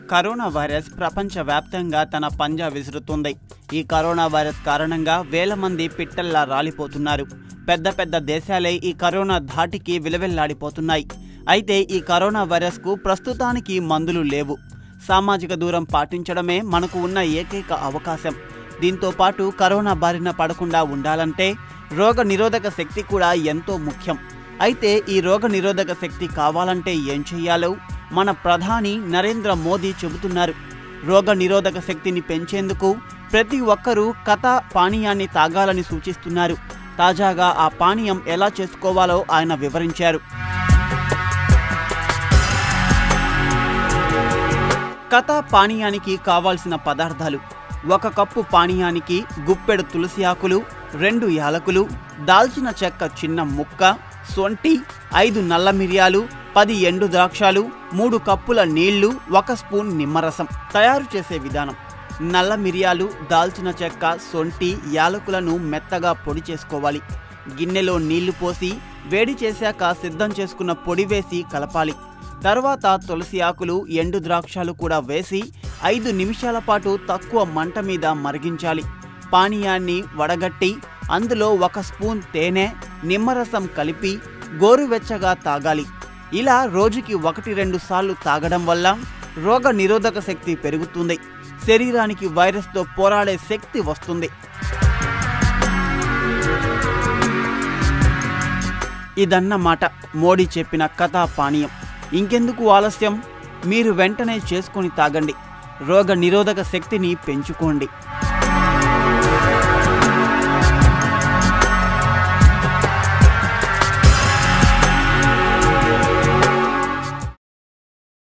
Corona virus ప్రపంచవ్యాప్తంగా తన పంజా విసురుతుంది. ఈ కరోనా వైరస్ కారణంగా వేల మంది పిట్టల్లా రాలిపోతున్నారు. పెద్ద పెద్ద దేశాలే ఈ కరోనా ధాటికి విలవెల్లాడిపోతున్నాయి. అయితే ఈ కరోనా వైరస్కు ప్రస్తుతానికి మందులు లేవు. సామాజిక దూరం పాటించడమే మనకు ఉన్న ఏకైక అవకాశం. దీంతో పాటు కరోనా బారిన పడకుండా ఉండాలంటే రోగ నిరోధక శక్తి కూడా ఎంతో ముఖ్యం. అయితే ఈ రోగ నిరోధక శక్తి కావాలంటే ఏం చెయ్యాలో మన ప్రధాని నరేంద్ర మోదీ చెబుతున్నారు. రోగ నిరోధక శక్తిని పెంచేందుకు ప్రతి ఒక్కరూ కథా పానీయాన్ని తాగాలని సూచిస్తున్నారు. తాజాగా ఆ పానీయం ఎలా చేసుకోవాలో ఆయన వివరించారు. కథా పానీయానికి కావాల్సిన పదార్థాలు: 1 కప్పు పానీయానికి గుప్పెడు తులసి ఆకులు, 2 యాలకులు, దాల్చిన చెక్క చిన్న ముక్క, సొంటి, 5 నల్ల మిరియాలు, 10 ఎండు ద్రాక్షాలు, 3 కప్పుల నీళ్లు, 1 స్పూన్ నిమ్మరసం. తయారు చేసే విధానం: నల్ల మిరియాలు, దాల్చిన చెక్క, సొంటి, యాలకులను మెత్తగా పొడి చేసుకోవాలి. గిన్నెలో నీళ్లు పోసి వేడి చేశాక సిద్ధం చేసుకున్న పొడి వేసి కలపాలి. తర్వాత తులసి ఆకులు, ఎండు ద్రాక్షాలు కూడా వేసి 5 నిమిషాల పాటు తక్కువ మంట మీద మరిగించాలి. పానీయాన్ని వడగట్టి అందులో 1 స్పూన్ తేనె, నిమ్మరసం కలిపి గోరువెచ్చగా తాగాలి. ఇలా రోజుకి 1-2 సార్లు తాగడం వల్ల రోగ నిరోధక శక్తి పెరుగుతుంది. శరీరానికి వైరస్తో పోరాడే శక్తి వస్తుంది. ఇదన్నమాట మోడీ చెప్పిన కథా పానీయం. ఇంకెందుకు ఆలస్యం? మీరు వెంటనే చేసుకొని తాగండి. రోగ నిరోధక శక్తిని పెంచుకోండి.